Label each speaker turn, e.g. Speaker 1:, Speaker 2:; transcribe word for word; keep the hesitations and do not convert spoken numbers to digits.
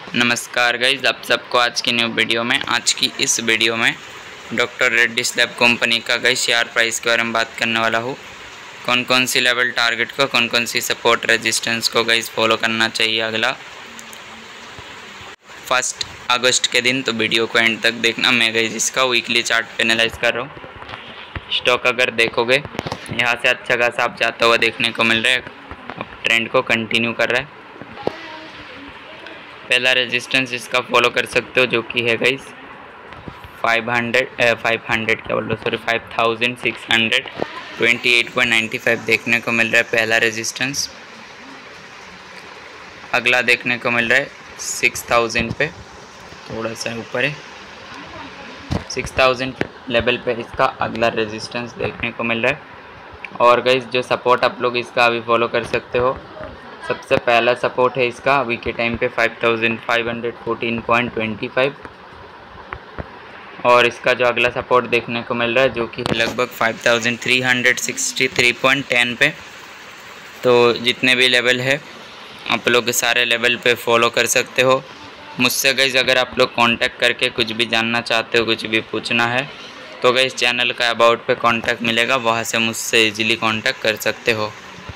Speaker 1: नमस्कार गाइज, आप सबको आज की न्यू वीडियो में आज की इस वीडियो में डॉक्टर रेड्डीज लैब कंपनी का गाइज शेयर प्राइस के बारे में बात करने वाला हूँ। कौन कौन सी लेवल टारगेट को, कौन कौन सी सपोर्ट रेजिस्टेंस को गाइज फॉलो करना चाहिए अगला फर्स्ट अगस्त के दिन। तो वीडियो को एंड तक देखना। मैं गाइज इसका वीकली चार्ट पे एनालाइज कर रहा हूँ। स्टॉक अगर देखोगे यहाँ से अच्छा खासा आप जाता हुआ देखने को मिल रहा है। अब ट्रेंड को कंटिन्यू कर रहा है। पहला रेजिस्टेंस इसका फॉलो कर सकते हो जो कि है guys five hundred five hundred क्या बोल रहा sorry five thousand six hundred twenty eight point ninety five देखने को मिल रहा है पहला रेजिस्टेंस। अगला देखने को मिल रहा है सिक्स थाउजेंड पे, थोड़ा सा ऊपर है, सिक्स थाउजेंड लेवल पे इसका अगला रेजिस्टेंस देखने को मिल रहा है। और गाइस जो सपोर्ट आप लोग इसका अभी फॉलो कर सकते हो, सबसे पहला सपोर्ट है इसका अभी के टाइम पे five thousand five hundred fourteen point two five. और इसका जो अगला सपोर्ट देखने को मिल रहा है जो कि है लगभग five thousand three hundred sixty three point ten पे। तो जितने भी लेवल है आप लोग सारे लेवल पे फॉलो कर सकते हो। मुझसे गाइस अगर आप लोग कांटेक्ट करके कुछ भी जानना चाहते हो, कुछ भी पूछना है, तो गाइस चैनल का अबाउट पे कांटेक्ट मिलेगा, वहाँ से मुझसे इजीली कांटेक्ट कर सकते हो।